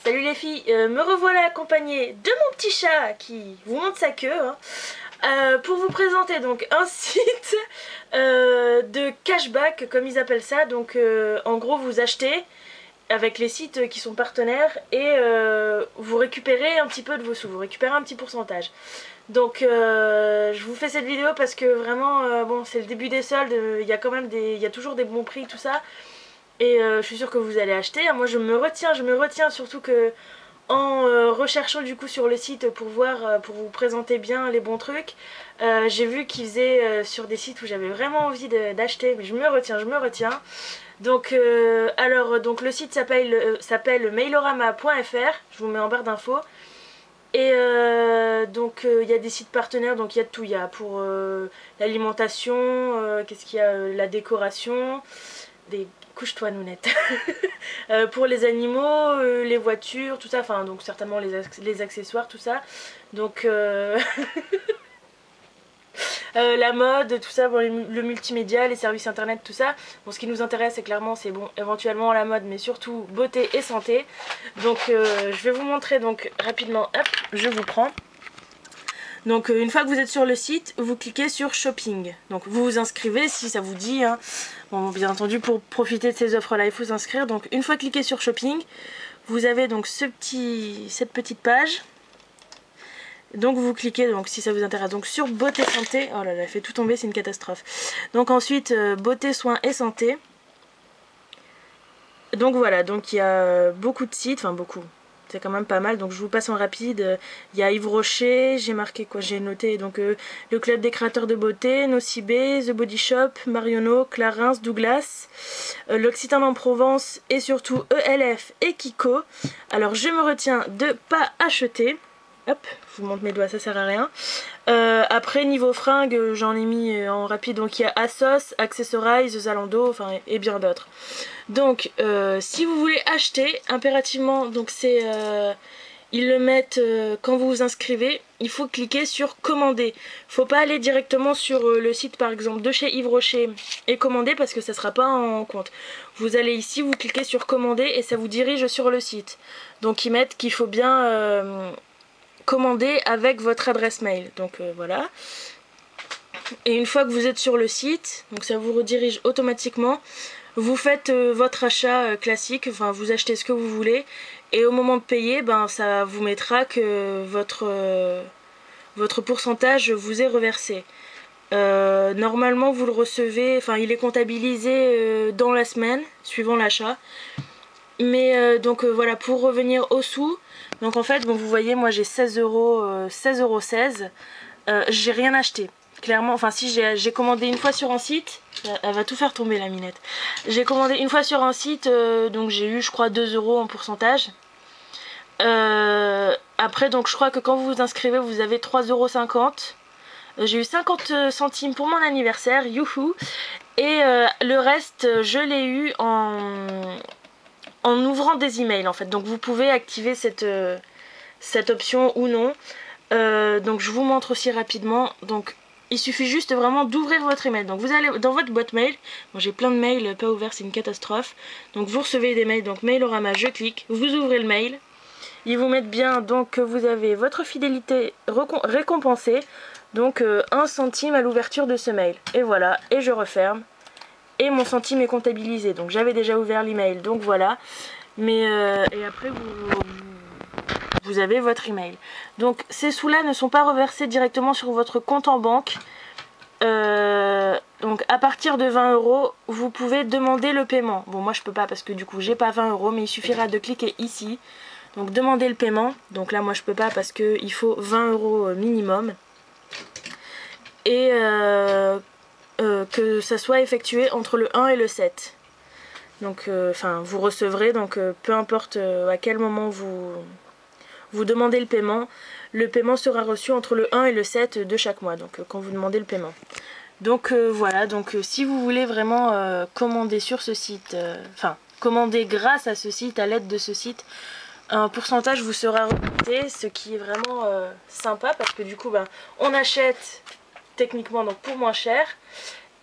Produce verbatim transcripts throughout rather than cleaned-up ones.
Salut les filles, euh, me revoilà accompagnée de mon petit chat qui vous montre sa queue hein, euh, pour vous présenter donc un site euh, de cashback comme ils appellent ça. Donc euh, en gros vous achetez avec les sites qui sont partenaires et euh, vous récupérez un petit peu de vos sous, vous récupérez un petit pourcentage. Donc euh, je vous fais cette vidéo parce que vraiment euh, bon c'est le début des soldes, il y a quand même des, il y a toujours des bons prix tout ça. Et euh, je suis sûre que vous allez acheter. Moi je me retiens, je me retiens surtout que en euh, recherchant du coup sur le site pour voir, euh, pour vous présenter bien les bons trucs, euh, j'ai vu qu'ils faisaient euh, sur des sites où j'avais vraiment envie d'acheter, mais je me retiens, je me retiens. Donc euh, alors donc le site s'appelle euh, s'appelle mailorama point F R, je vous mets en barre d'infos. Et euh, donc il euh, y a des sites partenaires, donc il y a de tout, il y a pour euh, l'alimentation, euh, qu'est-ce qu'il y a, euh, la décoration, des couche-toi Nounette. euh, pour les animaux, euh, les voitures, tout ça, enfin donc certainement les, les accessoires, tout ça. Donc euh... euh, la mode, tout ça, bon, le multimédia, les services internet, tout ça. Bon, ce qui nous intéresse, c'est clairement, c'est bon, éventuellement la mode, mais surtout beauté et santé. Donc euh, je vais vous montrer donc rapidement, hop, je vous prends. Donc une fois que vous êtes sur le site, vous cliquez sur shopping. Donc vous vous inscrivez si ça vous dit. Hein. Bon, bien entendu pour profiter de ces offres là il faut s'inscrire. Donc une fois cliqué sur shopping, vous avez donc ce petit, cette petite page. Donc vous cliquez donc si ça vous intéresse donc sur beauté santé. Oh là là, elle fait tout tomber, c'est une catastrophe. Donc ensuite euh, beauté, soins et santé. Donc voilà, donc il y a beaucoup de sites, enfin beaucoup. C'est quand même pas mal, donc je vous passe en rapide. Il y a Yves Rocher, j'ai marqué quoi, j'ai noté donc euh, le club des créateurs de beauté, Nocibé, The Body Shop, Marionneau, Clarins, Douglas, euh, l'Occitan en Provence et surtout E L F et Kiko. Alors je me retiens de pas acheter. Hop, je vous montre mes doigts, ça sert à rien. Euh, après niveau fringues, j'en ai mis en rapide, donc il y a Asos, Accessorize, Zalando, enfin et bien d'autres. Donc euh, si vous voulez acheter impérativement, donc c'est euh, ils le mettent euh, quand vous vous inscrivez, il faut cliquer sur commander. Faut pas aller directement sur euh, le site par exemple de chez Yves Rocher et commander parce que ça sera pas en compte. Vous allez ici, vous cliquez sur commander et ça vous dirige sur le site. Donc ils mettent qu'il faut bien euh, commander avec votre adresse mail. Donc euh, voilà. Et une fois que vous êtes sur le site, donc ça vous redirige automatiquement. Vous faites euh, votre achat euh, classique, enfin vous achetez ce que vous voulez et au moment de payer, ben ça vous mettra que votre euh, votre pourcentage vous est reversé. Euh, normalement vous le recevez, enfin il est comptabilisé euh, dans la semaine suivant l'achat. Mais euh, donc euh, voilà, pour revenir aux sous, donc en fait bon vous voyez moi j'ai seize euros, seize euros seize, euh, j'ai rien acheté. Clairement, enfin si j'ai commandé une fois sur un site, elle va tout faire tomber la minette. J'ai commandé une fois sur un site, euh, donc j'ai eu je crois deux euros en pourcentage. Euh, après donc je crois que quand vous vous inscrivez vous avez trois euros cinquante. J'ai eu cinquante centimes pour mon anniversaire, youhou. Et euh, le reste je l'ai eu en, en ouvrant des emails en fait. Donc vous pouvez activer cette, euh, cette option ou non. Euh, donc je vous montre aussi rapidement. Donc il suffit juste vraiment d'ouvrir votre email. Donc vous allez dans votre boîte mail. Bon, j'ai plein de mails pas ouverts, c'est une catastrophe. Donc vous recevez des mails, donc Mailorama, je clique, vous ouvrez le mail. Ils vous mettent bien donc que vous avez votre fidélité récompensée. Donc euh, un centime à l'ouverture de ce mail. Et voilà, et je referme. Et mon centime est comptabilisé. Donc j'avais déjà ouvert l'email, donc voilà. Mais euh, et après vous... vous avez votre email. Donc ces sous-là ne sont pas reversés directement sur votre compte en banque. Euh, donc à partir de vingt euros, vous pouvez demander le paiement. Bon moi je peux pas parce que du coup j'ai pas vingt euros, mais il suffira de cliquer ici. Donc demander le paiement. Donc là moi je peux pas parce que il faut vingt euros minimum. Et euh, euh, que ça soit effectué entre le un et le sept. Donc enfin euh, vous recevrez, donc euh, peu importe euh, à quel moment vous... vous demandez le paiement, le paiement sera reçu entre le un et le sept de chaque mois, donc euh, quand vous demandez le paiement. Donc euh, voilà, donc euh, si vous voulez vraiment euh, commander sur ce site, enfin euh, commander grâce à ce site, à l'aide de ce site, un pourcentage vous sera remonté, ce qui est vraiment euh, sympa parce que du coup ben, on achète techniquement donc pour moins cher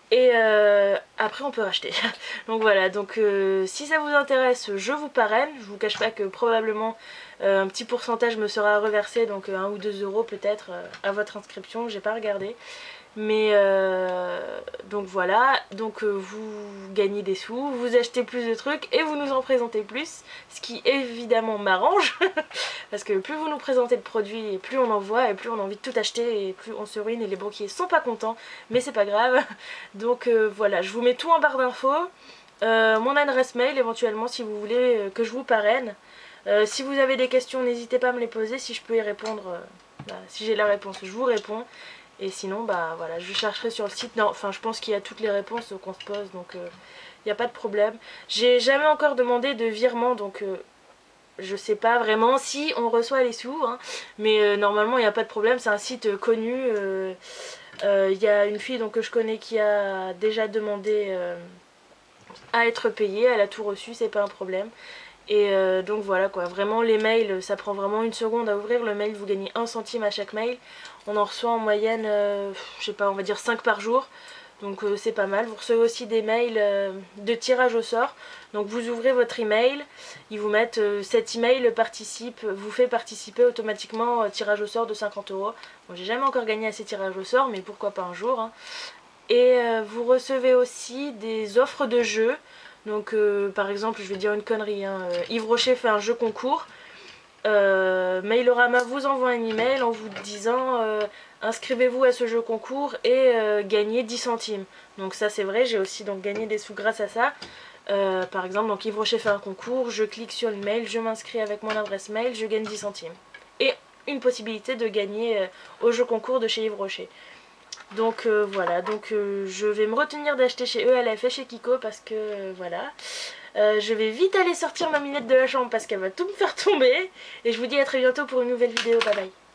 Et euh, après on peut racheter. Donc voilà, donc euh, si ça vous intéresse, je vous parraine. Je vous cache pas que probablement euh, un petit pourcentage me sera reversé, donc un ou deux euros peut-être euh, à votre inscription, j'ai pas regardé. Mais euh, donc voilà, donc euh, vous gagnez des sous, vous achetez plus de trucs et vous nous en présentez plus, ce qui évidemment m'arrange parce que plus vous nous présentez de produits et plus on en voit et plus on a envie de tout acheter et plus on se ruine et les banquiers sont pas contents, mais c'est pas grave. Donc euh, voilà, je vous mets tout en barre d'infos, euh, mon adresse mail éventuellement si vous voulez euh, que je vous parraine. Euh, si vous avez des questions, n'hésitez pas à me les poser, si je peux y répondre, euh, bah, si j'ai la réponse je vous réponds. Et sinon, bah voilà, je chercherai sur le site. Non, enfin, je pense qu'il y a toutes les réponses qu'on se pose, donc il euh, n'y a pas de problème. J'ai jamais encore demandé de virement, donc euh, je sais pas vraiment si on reçoit les sous, hein, mais euh, normalement, il n'y a pas de problème. C'est un site euh, connu. Il euh, euh, y a une fille donc, que je connais qui a déjà demandé euh, à être payée. Elle a tout reçu, c'est pas un problème. Et euh, donc voilà quoi, vraiment les mails, ça prend vraiment une seconde à ouvrir. Le mail, vous gagnez un centime à chaque mail. On en reçoit en moyenne, euh, je sais pas, on va dire cinq par jour. Donc euh, c'est pas mal. Vous recevez aussi des mails euh, de tirage au sort. Donc vous ouvrez votre email, ils vous mettent euh, cet email participe, vous fait participer automatiquement au tirage au sort de cinquante euros. Bon, j'ai jamais encore gagné à ces tirages au sort, mais pourquoi pas un jour, hein. Et euh, vous recevez aussi des offres de jeux. Donc euh, par exemple, je vais dire une connerie, hein, euh, Yves Rocher fait un jeu concours. Euh, Mailorama vous envoie un email en vous disant euh, inscrivez-vous à ce jeu concours et euh, gagnez dix centimes. Donc ça c'est vrai, j'ai aussi donc gagné des sous grâce à ça. Euh, par exemple, donc Yves Rocher fait un concours, je clique sur le mail, je m'inscris avec mon adresse mail, je gagne dix centimes. Et une possibilité de gagner euh, au jeu concours de chez Yves Rocher. Donc euh, voilà, donc euh, je vais me retenir d'acheter chez E L F et chez Kiko parce que euh, voilà. Euh, je vais vite aller sortir ma minette de la chambre parce qu'elle va tout me faire tomber. Et je vous dis à très bientôt pour une nouvelle vidéo, bye bye.